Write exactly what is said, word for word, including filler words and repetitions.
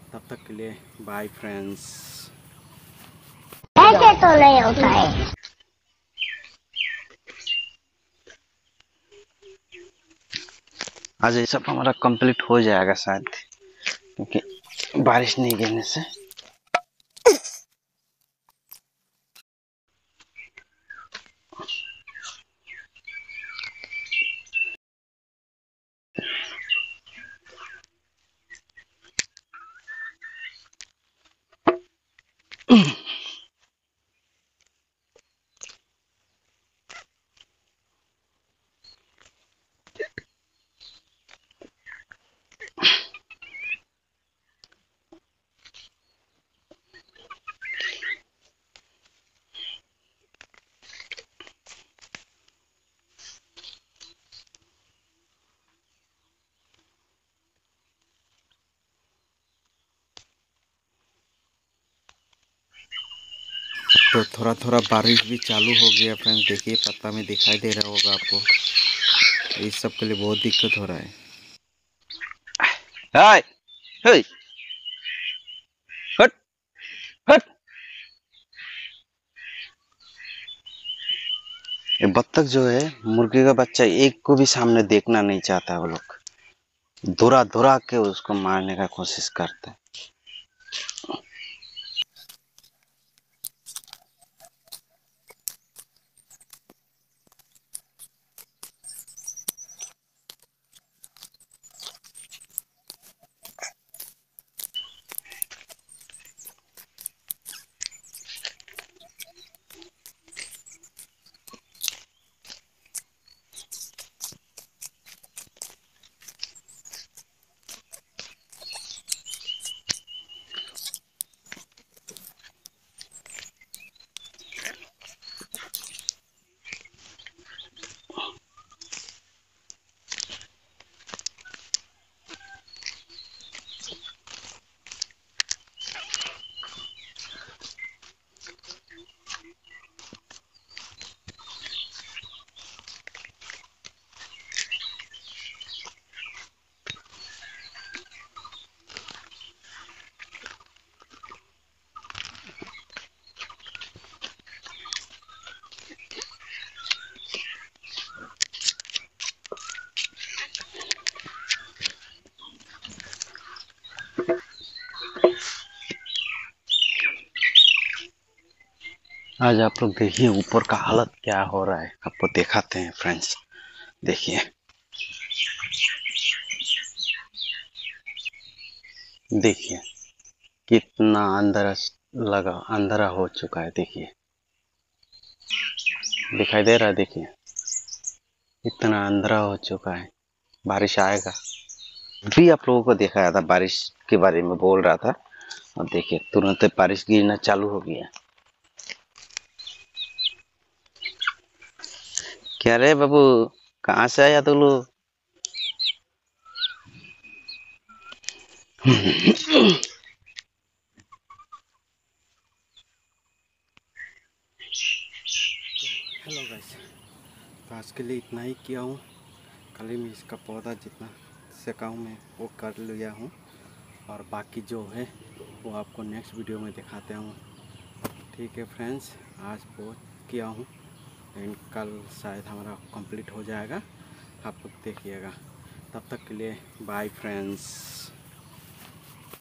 तब तक के लिए बाय फ्रेंड्स। ऐसे तो नहीं होता है। आज ये सब हमारा कंप्लीट हो जाएगा शायद, क्योंकि बारिश नहीं गिरने से। तो थोड़ा थोड़ा बारिश भी चालू हो गया फ्रेंड्स। देखिए पत्ता में दिखाई दे रहा होगा आपको। इस सब के लिए बहुत दिक्कत हो रहा है। हाय हाय हट हट। ये बत्तख जो है, मुर्गी का बच्चा एक को भी सामने देखना नहीं चाहता। वो लोग धुरा धुरा के उसको मारने का कोशिश करते हैं। आज आप लोग देखिए ऊपर का हालत क्या हो रहा है, आपको दिखाते हैं फ्रेंड्स। देखिए देखिए कितना अंधेरा लगा, अंधेरा हो चुका है। देखिए दिखाई दे रहा है। देखिए इतना अंधेरा हो चुका है। बारिश आएगा भी आप लोगों को दिखाया था, बारिश के बारे में बोल रहा था। और देखिए तुरंत बारिश गिरना चालू हो गया। क्या रे बाबू, कहाँ से आया तू लोग? हेलो गाइस, तो आज के लिए इतना ही किया हूँ। कल ही मैं इसका पौधा जितना सका हूँ मैं वो कर लिया हूँ, और बाकी जो है वो आपको नेक्स्ट वीडियो में दिखाते हूँ। ठीक है फ्रेंड्स, आज बहुत किया हूँ लेकिन कल शायद हमारा कंप्लीट हो जाएगा। आप लोग देखिएगा। तब तक के लिए बाय फ्रेंड्स।